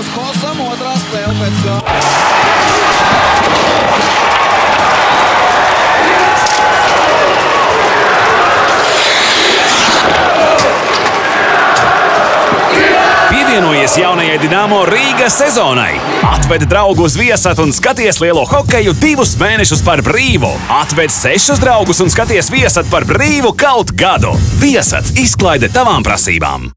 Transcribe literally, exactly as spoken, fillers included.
Kārlis Kosam, otrā spēle pēc kā. Pievienojies jaunajai Dinamo Rīga sezonai. Atved draugu uz Viasat un skaties lielo hokeju divus mēnešus par brīvu. Atved sešus draugus un skaties Viasat par brīvu kaut gadu. Viasat, izklaide tavām prasībām.